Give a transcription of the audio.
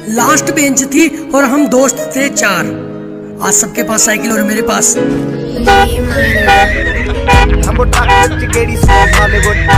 Last bench थी और हम दोस्त थे 4। आज सबके पास साइकिल और मेरे पास